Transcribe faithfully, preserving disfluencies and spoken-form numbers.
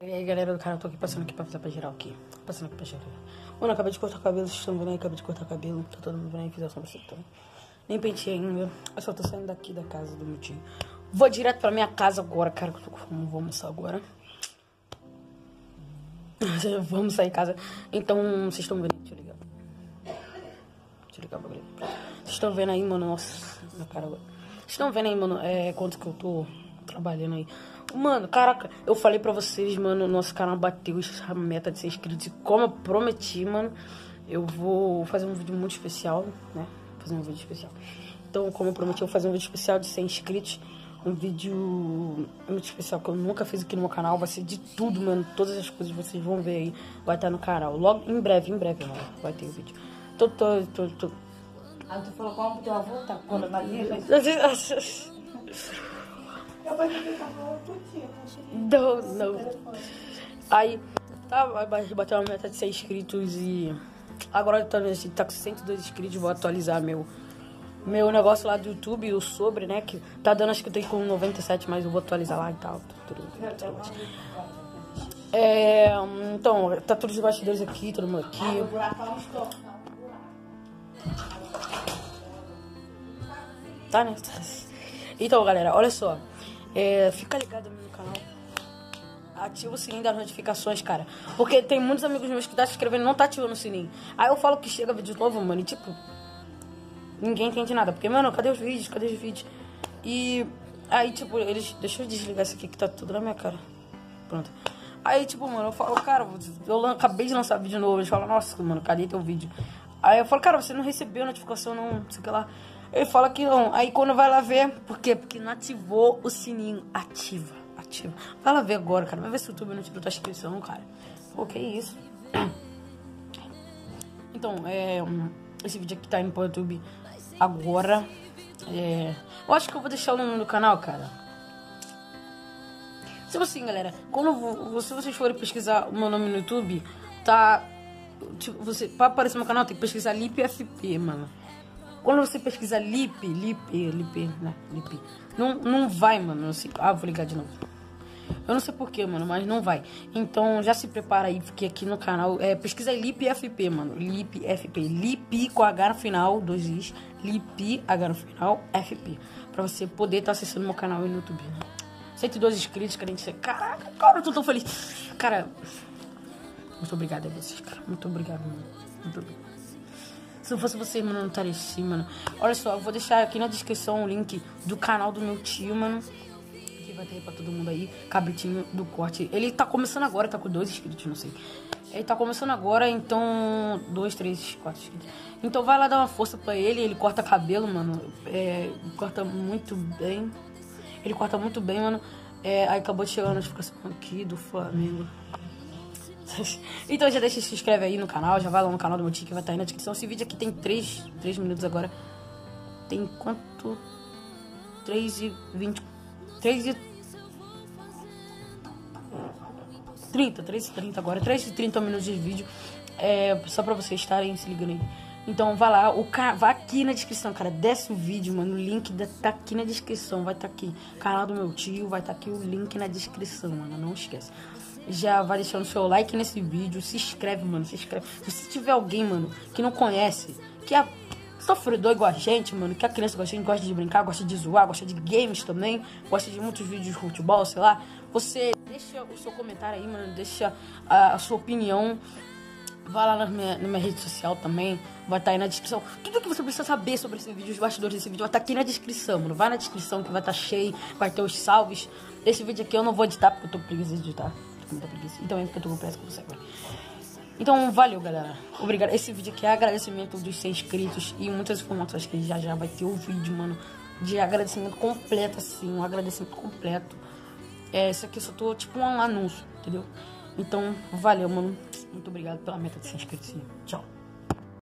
E aí galera do canal, tô aqui passando aqui pra fazer pra geral aqui. Passando aqui pra geral. Mano, acabei de cortar o cabelo, vocês estão vendo aí, acabei de cortar o cabelo. Tá todo mundo vendo aí, fiz a sobrancelha também. Nem pentei ainda. Eu só tô saindo daqui da casa do meu tio. Vou direto pra minha casa agora, cara, que eu tô com fome, vou almoçar agora. Vamos sair em casa. Então, vocês estão vendo, deixa eu ligar. Deixa eu ligar o bagulho. Vocês estão vendo aí, mano, nossa, minha cara agora. Vocês estão vendo aí, mano, é, quanto que eu tô trabalhando aí. Mano, caraca, eu falei pra vocês, mano, nosso canal bateu essa meta de ser inscritos. E como eu prometi, mano, eu vou fazer um vídeo muito especial, né? Fazer um vídeo especial. Então, como eu prometi, eu vou fazer um vídeo especial de cem inscritos. Um vídeo muito especial que eu nunca fiz aqui no meu canal. Vai ser de tudo, mano. Todas as coisas vocês vão ver aí. Vai estar no canal. Logo, em breve, em breve, mano. Vai ter o vídeo. Tô, tô, tô, tô. Ah, tu falou como teu avô tá com a barriga? Não, não. Aí, tá, vai bater uma meta de cem inscritos e agora tá, tá com cento e dois inscritos. Vou atualizar meu, meu negócio lá do YouTube, o sobre, né? Que tá dando, acho que eu tenho com noventa e sete, mas eu vou atualizar lá e tal. Tudo, tudo, tudo. É, então, tá todos os bastidores aqui, todo mundo aqui. Tá, né? Então, galera, olha só. É, fica ligado no meu canal. Ativa o sininho das notificações, cara. Porque tem muitos amigos meus que tá se inscrevendo e não tá ativando o sininho. Aí eu falo que chega vídeo novo, mano, e tipo, ninguém entende nada. Porque, mano, cadê os vídeos? Cadê os vídeos? E aí, tipo, eles... Deixa eu desligar isso aqui que tá tudo na minha cara. Pronto. Aí, tipo, mano, eu falo, cara, eu acabei de lançar vídeo novo. Eles falam, nossa, mano, cadê teu vídeo? Aí eu falo, cara, você não recebeu a notificação, não, não sei o que lá. Ele fala que não. Aí quando vai lá ver, por quê? Porque não ativou o sininho. Ativa, ativa. Vai lá ver agora, cara. Vai ver se o YouTube não tirou tua inscrição, cara. Pô, que isso? Então, é... esse vídeo aqui tá indo pro YouTube agora. É... Eu acho que eu vou deixar o nome do canal, cara. Tipo assim, galera. Quando se vocês forem pesquisar o meu nome no YouTube, tá... Tipo, você, pra aparecer no meu canal, tem que pesquisar Lip F P, mano. Quando você pesquisar Lip, Lip, Lip, né? Lip, não, não vai, mano. Não sei. Ah, vou ligar de novo. Eu não sei porquê, mano, mas não vai. Então já se prepara aí, porque aqui no canal é, pesquisa aí Lip F P, mano. Lip F P. Lip com H no final, dois Is. Lip, H no final, F P. Pra você poder estar tá acessando meu canal aí no YouTube. Né? cento e dois inscritos, cara. Caraca, cara, eu tô tão feliz. Cara, muito obrigado a vocês, cara. Muito obrigado, mano. Muito obrigado. Se não fosse vocês, mano, eu não estaria assim, mano. Olha só, eu vou deixar aqui na descrição o link do canal do meu tio, mano. Que vai ter pra todo mundo aí. Cabritinho do corte. Ele tá começando agora, tá com dois inscritos, não sei. Ele tá começando agora, então... Dois, três, quatro inscritos. Então vai lá dar uma força pra ele. Ele corta cabelo, mano. É, corta muito bem. Ele corta muito bem, mano. É, aí acabou de chegar a notificação aqui do Flamengo. Então já deixa, se inscreve aí no canal. Já vai lá no canal do meu tio que vai estar aí na descrição. Esse vídeo aqui tem três minutos agora. Tem quanto? três e vinte. três e trinta. três e trinta agora. três e trinta minutos de vídeo. É só pra vocês estarem se ligando aí. Então vai lá, o ca... vai aqui na descrição, cara. Desce o vídeo, mano. O link tá aqui na descrição. Vai estar tá aqui. Canal do meu tio. Vai estar tá aqui o link na descrição, mano. Não esquece. Já vai deixando seu like nesse vídeo. Se inscreve, mano. Se inscreve. Se tiver alguém, mano, que não conhece, que é sofredor igual a gente, mano, que a criança gosta, gosta de brincar, gosta de zoar, gosta de games também, gosta de muitos vídeos de futebol, sei lá. Você deixa o seu comentário aí, mano. Deixa a, a sua opinião. Vai lá na minha, na minha rede social também. Vai estar aí na descrição. Tudo que você precisa saber sobre esse vídeo, os bastidores desse vídeo, vai estar aqui na descrição, mano. Vai na descrição que vai estar cheio. Vai ter os salves. Esse vídeo aqui eu não vou editar porque eu tô preguiça de editar. Muita preguiça. Então é porque eu tô com pressa com você agora. Então valeu, galera. Obrigado. Esse vídeo aqui é agradecimento dos cem inscritos e muitas informações que já já vai ter o vídeo, mano, de agradecimento completo, assim, um agradecimento completo. É, esse aqui eu só tô tipo um anúncio, entendeu? Então valeu, mano. Muito obrigado pela meta de cem inscritos. Tchau.